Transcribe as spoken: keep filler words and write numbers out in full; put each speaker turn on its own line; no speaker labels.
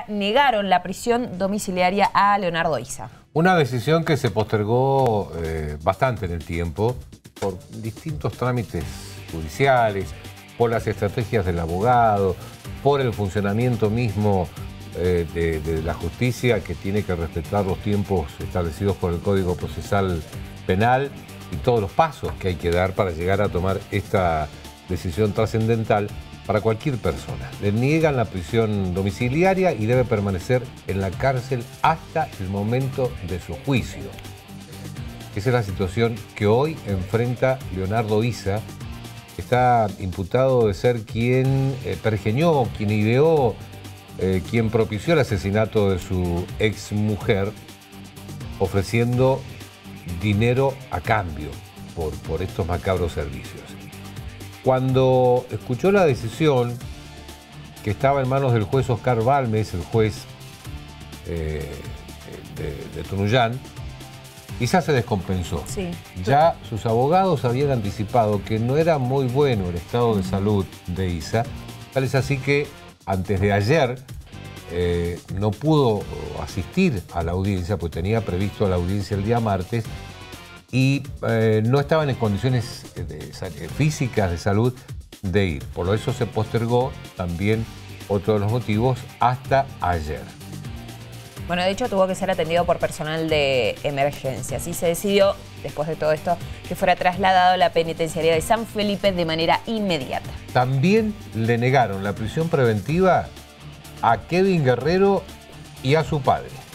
negaron la prisión domiciliaria a Leonardo Iza.
Una decisión que se postergó eh, bastante en el tiempo por distintos trámites judiciales, por las estrategias del abogado, por el funcionamiento mismo eh, de, de la justicia, que tiene que respetar los tiempos establecidos por el Código Procesal Penal y todos los pasos que hay que dar para llegar a tomar esta decisión trascendental para cualquier persona. Le niegan la prisión domiciliaria y debe permanecer en la cárcel hasta el momento de su juicio. Esa es la situación que hoy enfrenta Leonardo Iza. Está imputado de ser quien eh, pergeñó, quien ideó, eh, quien propició el asesinato de su exmujer, ofreciendo dinero a cambio por, por estos macabros servicios. Cuando escuchó la decisión, que estaba en manos del juez Oscar Balmes, el juez eh, de, de Tunuyán, Iza se descompensó. Sí. Ya sus abogados habían anticipado que no era muy bueno el estado de salud de Iza, tal es así que antes de ayer eh, no pudo asistir a la audiencia, pues tenía previsto la audiencia el día martes, y eh, no estaban en condiciones de, de, físicas de salud de ir. Por eso se postergó también, otro de los motivos, hasta ayer.
Bueno, de hecho tuvo que ser atendido por personal de emergencia. Así se decidió, después de todo esto, que fuera trasladado a la penitenciaría de San Felipe de manera inmediata.
También le negaron la prisión preventiva a Kevin Guerrero y a su padre.